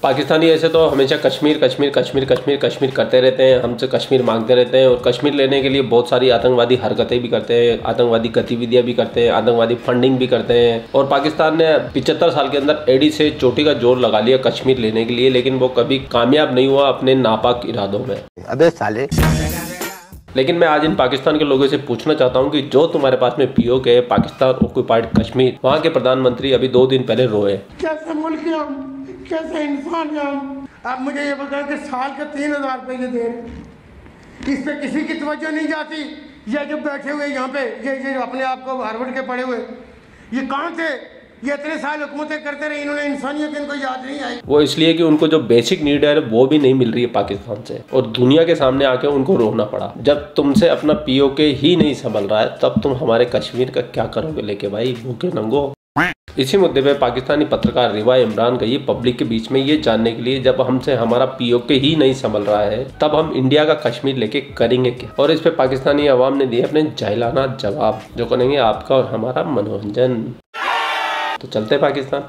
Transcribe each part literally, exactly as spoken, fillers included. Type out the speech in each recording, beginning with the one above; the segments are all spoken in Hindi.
पाकिस्तानी ऐसे तो हमेशा कश्मीर कश्मीर कश्मीर कश्मीर कश्मीर करते रहते हैं, हमसे कश्मीर मांगते रहते हैं और कश्मीर लेने के लिए बहुत सारी आतंकवादी हरकतें भी करते हैं, आतंकवादी गतिविधियां भी करते हैं, आतंकवादी फंडिंग भी करते हैं। और पाकिस्तान ने पिछहत्तर साल के अंदर एडी से चोटी का जोर लगा लिया कश्मीर लेने के लिए, लेकिन वो कभी कामयाब नहीं हुआ अपने नापाक इरादों में। अबे साले। लेकिन मैं आज इन पाकिस्तान के लोगों से पूछना चाहता हूं कि जो तुम्हारे पास में पीओके पाकिस्तान ऑक्युपाइड कश्मीर, वहां के प्रधानमंत्री अभी दो दिन पहले रोए। कैसे मुल्क है हम, कैसे इंसान है हम। आप मुझे ये बताएं कि साल के तीन हजार रुपये ये दे रहे, इस पे किसी की तवज्जो नहीं जाती। ये जो बैठे हुए यहाँ पे, ये ये अपने आप को हार्वर्ड के पढ़े हुए, ये कहाँ थे? ये इतने साल हुकूमतें करते रहे, इन्होंने इंसानियत इनको याद नहीं आई। वो इसलिए कि उनको जो बेसिक नीड है वो भी नहीं मिल रही है पाकिस्तान से, और दुनिया के सामने आके उनको रोना पड़ा। जब तुमसे अपना पीओके ही नहीं संभल रहा है तब तुम हमारे कश्मीर का क्या करोगे लेके भाई, भूखे नंगो। इसी मुद्दे पे पाकिस्तानी पत्रकार रिवा इमरान गई पब्लिक के बीच में ये जानने के लिए, जब हमसे हमारा पीओके ही नहीं संभल रहा है तब हम इंडिया का कश्मीर लेके करेंगे क्या। और इस पे पाकिस्तानी अवाम ने दिए अपने जाहिलाना जवाब, जो करेंगे आपका और हमारा मनोरंजन। तो चलते पाकिस्तान।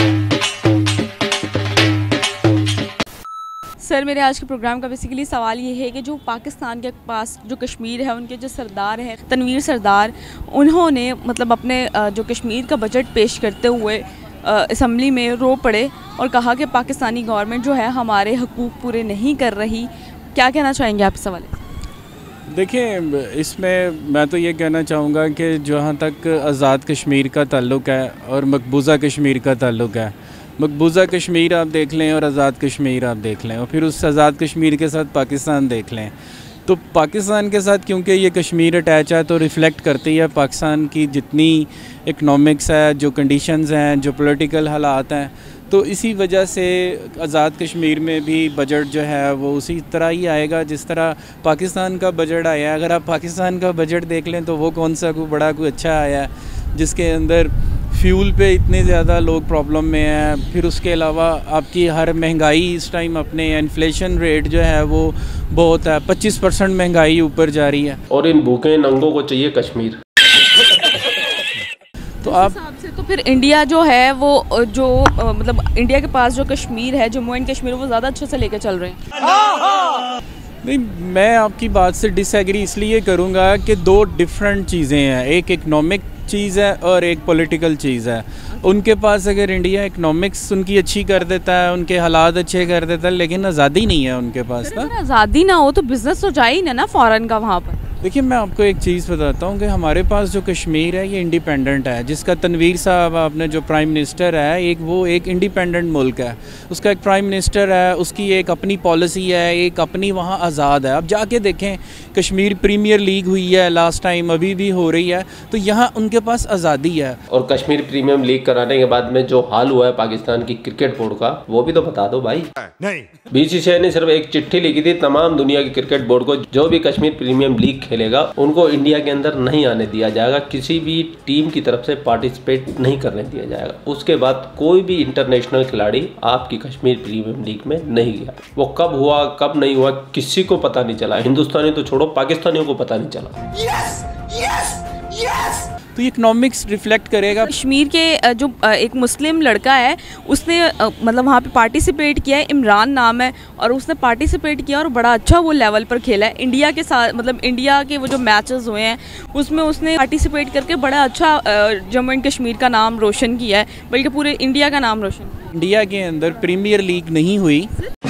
सर, मेरे आज के प्रोग्राम का बेसिकली सवाल ये है कि जो पाकिस्तान के पास जो कश्मीर है, उनके जो सरदार हैं तनवीर सरदार, उन्होंने मतलब अपने जो कश्मीर का बजट पेश करते हुए असम्बली में रो पड़े और कहा कि पाकिस्तानी गवर्नमेंट जो है हमारे हकूक़ पूरे नहीं कर रही। क्या कहना चाहेंगे आप इस सवाल? देखिए, इसमें मैं तो ये कहना चाहूँगा कि जहाँ तक आज़ाद कश्मीर का ताल्लुक़ है और मकबूजा कश्मीर का ताल्लुक़ है, मकबूजा कश्मीर आप देख लें और आज़ाद कश्मीर आप देख लें और फिर उस आज़ाद कश्मीर के साथ पाकिस्तान देख लें, तो पाकिस्तान के साथ क्योंकि ये कश्मीर अटैच है तो रिफ़्लेक्ट करती है पाकिस्तान की जितनी इकनॉमिक्स है, जो कंडीशंस हैं, जो पॉलिटिकल हालात हैं। तो इसी वजह से आज़ाद कश्मीर में भी बजट जो है वो उसी तरह ही आएगा जिस तरह पाकिस्तान का बजट आया है। अगर आप पाकिस्तान का बजट देख लें तो वो कौन सा कोई बड़ा कोई अच्छा आया है जिसके अंदर फ्यूल पे इतने ज़्यादा लोग प्रॉब्लम में हैं। फिर उसके अलावा आपकी हर महंगाई इस टाइम अपने इन्फ्लेशन रेट जो है वो बहुत है, पच्चीस परसेंट महंगाई ऊपर जा रही है। और इन भूखे नंगों को चाहिए कश्मीर। तो आप हिसाब से तो फिर इंडिया जो है वो जो आ, मतलब इंडिया के पास जो कश्मीर है, जम्मू एंड कश्मीर, वो ज़्यादा अच्छे से लेकर चल रहे हैं। नहीं, मैं आपकी बात से डिसएग्री इसलिए करूँगा कि दो डिफरेंट चीज़ें हैं, एक इकनॉमिक चीज़ है और एक पॉलिटिकल चीज़ है। उनके पास अगर इंडिया इकनॉमिक्स उनकी अच्छी कर देता है, उनके हालात अच्छे कर देता है, लेकिन आज़ादी नहीं है उनके पास ना। आज़ादी ना हो तो बिजनेस तो जाए ही ना ना फॉरेन का वहाँ पर। देखिए, मैं आपको एक चीज़ बताता हूँ कि हमारे पास जो कश्मीर है ये इंडिपेंडेंट है, जिसका तनवीर साहब आपने जो प्राइम मिनिस्टर है, एक वो एक इंडिपेंडेंट मुल्क है, उसका एक प्राइम मिनिस्टर है, उसकी एक अपनी पॉलिसी है, एक अपनी वहाँ आज़ाद है। अब जाके देखें, कश्मीर प्रीमियर लीग हुई है लास्ट टाइम, अभी भी हो रही है, तो यहाँ उनके पास आज़ादी है। और कश्मीर प्रीमियर लीग कराने के बाद में जो हाल हुआ है पाकिस्तान की क्रिकेट बोर्ड का, वो भी तो बता दो भाई। नहीं, बीसीसीआई ने सिर्फ एक चिट्ठी लिखी थी तमाम दुनिया की क्रिकेट बोर्ड को, जो भी कश्मीर प्रीमियर लीग खेलेगा उनको इंडिया के अंदर नहीं आने दिया जाएगा, किसी भी टीम की तरफ से पार्टिसिपेट नहीं करने दिया जाएगा। उसके बाद कोई भी इंटरनेशनल खिलाड़ी आपकी कश्मीर प्रीमियर लीग में नहीं गया। वो कब हुआ कब नहीं हुआ किसी को पता नहीं चला, हिंदुस्तानी तो छोड़ो पाकिस्तानियों को पता नहीं चला। Yes, yes, yes. तो इकनॉमिक्स रिफ्लेक्ट करेगा। कश्मीर के जो एक मुस्लिम लड़का है, उसने मतलब वहाँ पे पार्टिसिपेट किया है, इमरान नाम है, और उसने पार्टिसिपेट किया और बड़ा अच्छा वो लेवल पर खेला है इंडिया के साथ। मतलब इंडिया के वो जो मैचेस हुए हैं उसमें उसने पार्टिसिपेट करके बड़ा अच्छा जम्मू एंड कश्मीर का नाम रोशन किया है, बल्कि पूरे इंडिया का नाम रोशन किया। इंडिया के अंदर प्रीमियर लीग नहीं हुई।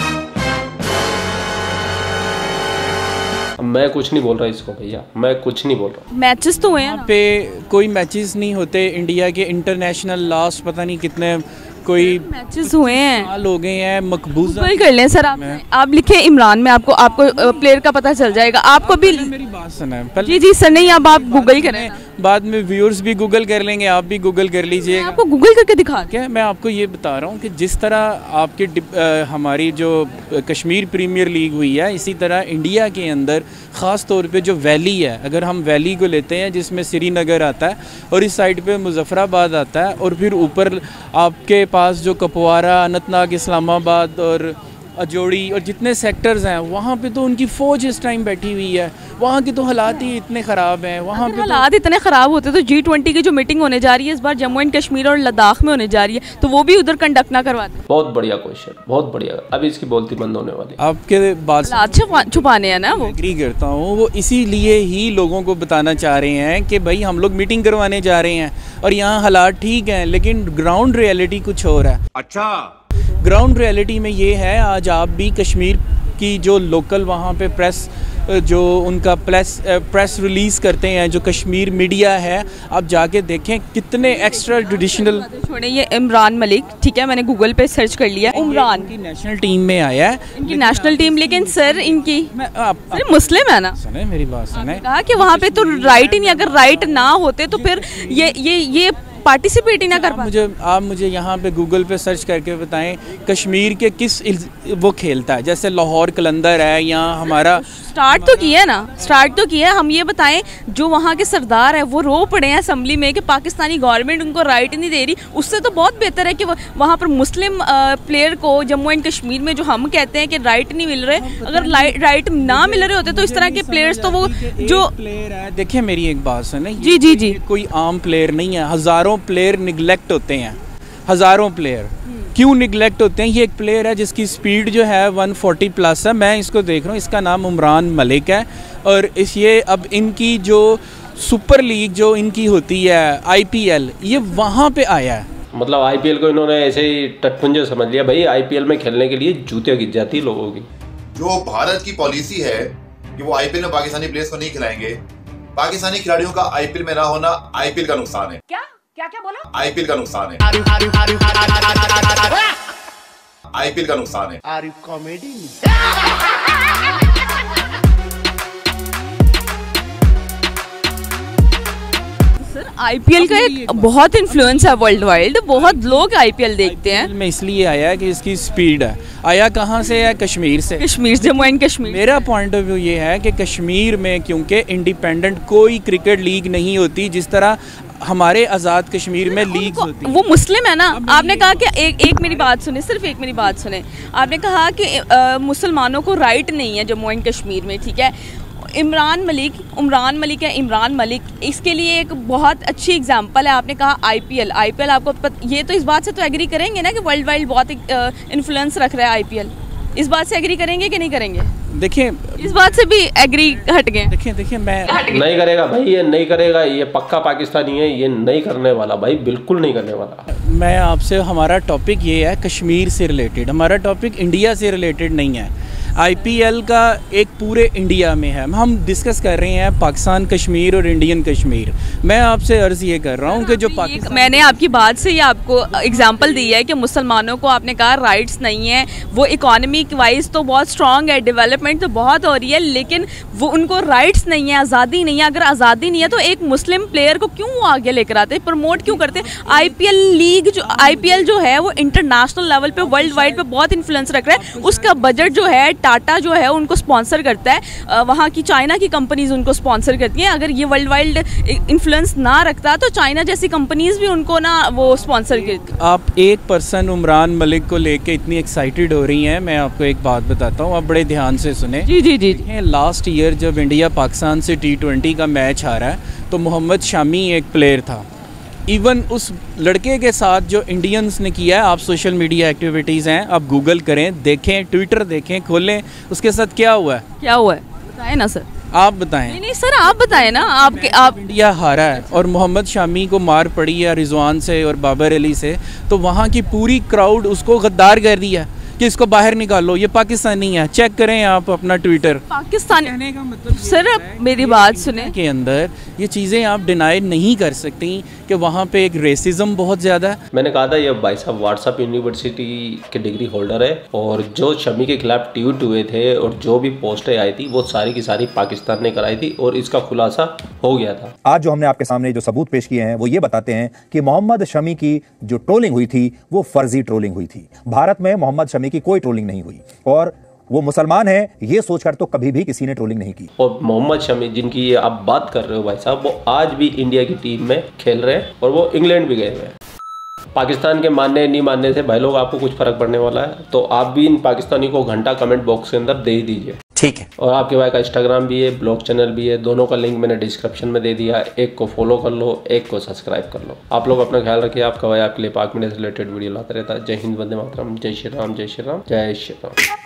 मैं कुछ नहीं बोल रहा इसको भैया, मैं कुछ नहीं बोल रहा। मैचेस तो हुए हैं पे कोई मैचेस नहीं होते इंडिया के, इंटरनेशनल लास्ट पता नहीं कितने कोई मैचेस हुए हैं, साल हो गए हैं। मकबूजा गूगल कर लें सर, आप आप लिखे इमरान में, आपको आपको प्लेयर का पता चल जाएगा। आपको भी मेरी बात सुना जी जी सर, नहीं अब आप गूगल करें, बाद में व्यूअर्स भी गूगल कर लेंगे, आप भी गूगल कर लीजिएगा। आपको गूगल करके दिखा क्या, मैं आपको ये बता रहा हूँ कि जिस तरह आपके आ, हमारी जो कश्मीर प्रीमियर लीग हुई है, इसी तरह इंडिया के अंदर ख़ास तौर पे जो वैली है, अगर हम वैली को लेते हैं जिसमें श्रीनगर आता है और इस साइड पे मुजफ्फराबाद आता है, और फिर ऊपर आपके पास जो कपवारा, अनंतनाग, इस्लामाबाद और अजोड़ी और जितने सेक्टर्स हैं वहाँ पे तो उनकी फ़ौज इस टाइम बैठी हुई है। वहाँ के तो हालात ही इतने ख़राब हैं। वहाँ पे हालात इतने ख़राब होते तो जी ट्वेंटी की जो मीटिंग होने जा रही है इस बार जम्मू एंड कश्मीर और लद्दाख में होने जा रही है तो वो भी उधर कंडक्ट ना करवाते। बहुत बढ़िया क्वेश्चन, बहुत बढ़िया। अभी इसकी बोलती बंद होने वाली। आपके बात अच्छा छुपाने हैं ना वो। एग्री करता हूँ, वो इसीलिए ही लोगों को बताना चाह रहे हैं कि भाई हम लोग मीटिंग करवाने जा रहे हैं और यहाँ हालात ठीक हैं लेकिन ग्राउंड रियलिटी कुछ और है। अच्छा, ग्राउंड रियलिटी में ये है, आज आप भी कश्मीर की जो लोकल वहाँ पे प्रेस जो उनका प्रेस प्रेस रिलीज़ करते हैं, जो कश्मीर मीडिया है, आप जाके देखें कितने एक्स्ट्रा जुडिशनल। छोड़े ये इमरान मलिक, ठीक है मैंने गूगल पे सर्च कर लिया, इमरान की नेशनल टीम में आया है। इनकी नेशनल टीम, लेकिन सर इनकी मैं आप, सर मुस्लिम है ना। सुने मेरी बात सुने, कहा कि वहाँ पे तो राइट ही नहीं, अगर राइट ना होते तो फिर ये ये ये पार्टिसिपेट ही ना कर पाते। मुझे आप मुझे यहाँ पे गूगल पे सर्च करके बताएं कश्मीर के किस वो खेलता है, जैसे लाहौर कलंदर है या हमारा स्टार्ट तो किया है ना, स्टार्ट तो किया है। हम ये बताएं जो वहाँ के सरदार है वो रो पड़े हैं असेंबली में कि पाकिस्तानी गवर्नमेंट उनको राइट नहीं दे रही, उससे तो बहुत बेहतर है कि वहाँ पर मुस्लिम प्लेयर को जम्मू एंड कश्मीर में जो हम कहते हैं कि राइट नहीं मिल रहे, अगर राइट ना मिल रहे होते तो इस तरह के प्लेयर्स तो वो जो प्लेयर है। देखिए मेरी एक बात सुने, जी जी जी, कोई आम प्लेयर नहीं है, हज़ारों प्लेयर निगलेक्ट होते हैं, हज़ारों प्लेयर क्यों निगलेक्ट होते हैं। ये एक प्लेयर है जिसकी स्पीड जो है एक सौ चालीस प्लस है, मैं इसको देख रहा हूँ, इसका नाम इमरान मलिक है और इस ये अब इनकी जो सुपर लीग जो इनकी होती है आईपीएल, ये वहाँ पे आया है। मतलब आईपीएल को इन्होंने ऐसे ही टटपुंजे समझ लिया। भाई आईपीएल में खेलने के लिए जूतियाँ गिर जाती है लोगों की। जो भारत की पॉलिसी है कि वो आईपीएल में पाकिस्तानी प्लेयर्स को नहीं खिलाएंगे, पाकिस्तानी खिलाड़ियों का आईपीएल में ना होना आईपीएल का नुकसान है। क्या क्या क्या बोला? आईपीएल का नुकसान है, आईपीएल का नुकसान है। Are you comedy? Sir IPL का एक बहुत इन्फ्लुएंस है वर्ल्ड वाइड, बहुत लोग आईपीएल देखते हैं। में इसलिए आया है कि इसकी स्पीड है। आया कहाँ से है? कश्मीर से, कश्मीर, जम्मू एंड कश्मीर। मेरा पॉइंट ऑफ व्यू ये है कि कश्मीर में क्योंकि इंडिपेंडेंट कोई क्रिकेट लीग नहीं होती जिस तरह हमारे आज़ाद कश्मीर में लीग होती है। वो मुस्लिम है ना। आपने कहा कि एक एक मेरी बात सुने, सिर्फ एक मेरी बात सुने। आपने कहा कि आ, मुसलमानों को राइट नहीं है जम्मू एंड कश्मीर में, ठीक है। इमरान मलिक इमरान मलिक है इमरान मलिक इसके लिए एक बहुत अच्छी एग्जांपल है। आपने कहा आईपीएल, आईपीएल आपको पत, ये तो इस बात से तो एग्री करेंगे ना कि वर्ल्ड वाइड बहुत इन्फ्लुएंस रख रहा है आईपीएल, इस बात से एग्री करेंगे कि नहीं करेंगे? देखिए इस बात से भी एग्री हट गए। देखिए देखिए मैं नहीं करेगा भाई, ये नहीं करेगा, ये पक्का पाकिस्तानी है, ये नहीं करने वाला भाई, बिल्कुल नहीं करने वाला। मैं आपसे, हमारा टॉपिक ये है कश्मीर से रिलेटेड, हमारा टॉपिक इंडिया से रिलेटेड नहीं है। आईपीएल का एक पूरे इंडिया में है, हम डिस्कस कर रहे हैं पाकिस्तान कश्मीर और इंडियन कश्मीर। मैं आपसे अर्ज़ ये कर रहा हूँ कि जो पाकिस्तान, मैंने आपकी बात से ही आपको एग्जांपल दी है कि मुसलमानों को आपने कहा राइट्स नहीं है, वो इकोनॉमिक वाइज तो बहुत स्ट्रांग है, डेवलपमेंट तो बहुत हो रही है, लेकिन वो उनको राइट्स नहीं है, आज़ादी नहीं है। अगर आज़ादी नहीं है तो एक मुस्लिम प्लेयर को क्यों वो आगे लेकर आते, प्रमोट क्यों करते? आईपीएल लीग जो आईपीएल जो है वो इंटरनेशनल लेवल पे, वर्ल्ड वाइड पे बहुत इन्फ्लुएंस रख रहा है। उसका बजट जो है टाटा जो है उनको स्पॉन्सर करता है, वहाँ की चाइना की कंपनीज उनको स्पॉन्सर करती हैं। अगर ये वर्ल्ड वाइड इन्फ्लुएंस ना रखता तो चाइना जैसी कंपनीज भी उनको ना वो स्पॉन्सर करती। आप एक पर्सन इमरान मलिक को लेके इतनी एक्साइटेड हो रही हैं, मैं आपको एक बात बताता हूँ, आप बड़े ध्यान से सुने। जी जी जी, लास्ट ईयर जब इंडिया पाकिस्तान से टी ट्वेंटी का मैच हारा है तो मोहम्मद शामी एक प्लेयर था। इवन उस लड़के के साथ जो इंडियंस ने किया है, आप सोशल मीडिया एक्टिविटीज़ हैं, आप गूगल करें, देखें, ट्विटर देखें, खोलें, उसके साथ क्या हुआ है? क्या हुआ है बताएं ना सर। आप बताएं। नहीं नहीं सर आप बताएं ना। आपके आप इंडिया हारा है और मोहम्मद शामी को मार पड़ी है रिजवान से और बाबर अली से, तो वहाँ की पूरी क्राउड उसको गद्दार कर दिया कि इसको बाहर निकालो, ये पाकिस्तानी है। चेक करें आप अपना ट्विटर। पाकिस्तान कहने का मतलब सर मेरी बात सुने, के अंदर ये चीज़ें आप डिनाई नहीं कर सकती कि वहाँ पे एक रेसिज्म बहुत ज़्यादा है। मैंने कहा था ये भाई साहब व्हाट्सएप यूनिवर्सिटी के डिग्री होल्डर है और जो शमी के खिलाफ ट्वीट हुए थे और जो भी पोस्टें आई थी वो सारी की सारी पाकिस्तान ने कराई थी और इसका खुलासा हो गया था। आज जो हमने आपके सामने जो सबूत पेश किए हैं वो ये बताते हैं कि मोहम्मद शमी की जो ट्रोलिंग हुई थी वो फर्जी ट्रोलिंग हुई थी। भारत में मोहम्मद शमी की कोई ट्रोलिंग नहीं हुई और वो मुसलमान है ये सोचकर तो कभी भी किसी ने ट्रोलिंग नहीं की। और मोहम्मद शमी जिनकी ये आप बात कर रहे हो भाई साहब, वो आज भी इंडिया की टीम में खेल रहे हैं और वो इंग्लैंड भी गए हुए हैं। पाकिस्तान के मानने नहीं मानने से भाई लोग आपको कुछ फर्क पड़ने वाला है, तो आप भी इन पाकिस्तानी को घंटा कमेंट बॉक्स के अंदर दे ही दीजिए, ठीक है। और आपके भाई का इंस्टाग्राम भी है, ब्लॉग चैनल भी है, दोनों का लिंक मैंने डिस्क्रिप्शन में दे दिया। एक को फॉलो कर लो, एक को सब्सक्राइब कर लो। आप लोग अपना ख्याल रखिए। आपका भाई आपके लिए पाक मीडिया से रिलेटेड वीडियो लाता रहता है। जय हिंद, वंदे मातरम, जय श्री राम, जय श्री राम, जय श्री राम।